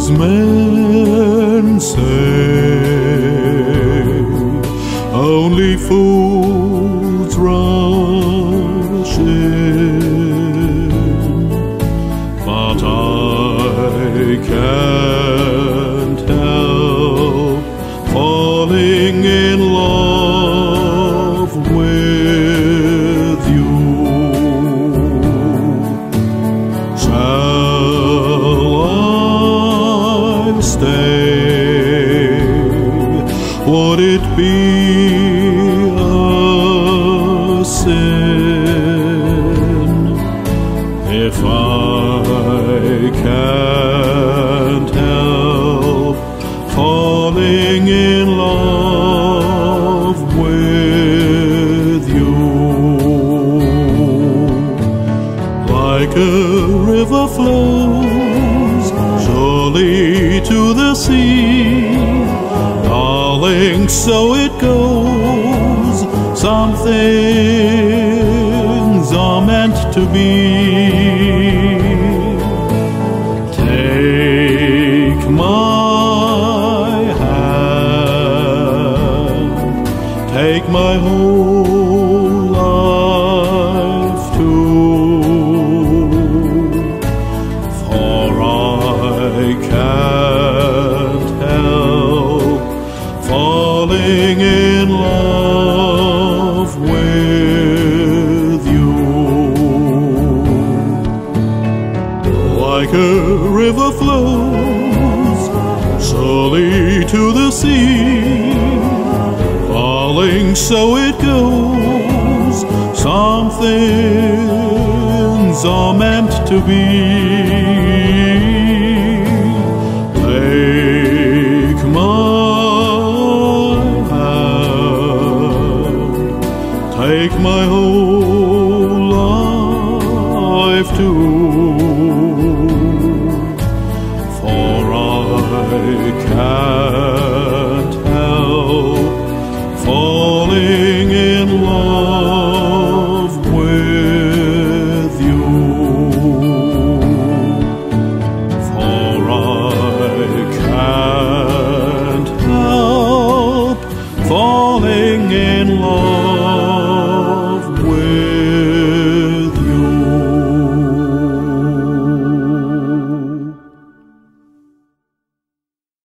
men say only fools rush in, but I can't help falling in love with you. Stay, would it be a sin if I can't help falling in love with you? Like a river flows surely to the sea, darling, so it goes. Some things are meant to be. Take my hand, take my whole life too, for I can't help falling in love with you. Like a river flows surely to the sea, falling so it goes. Some things are meant to be. Take my hand, take my whole life too, for I can't help falling in love with you. For I can't help falling in love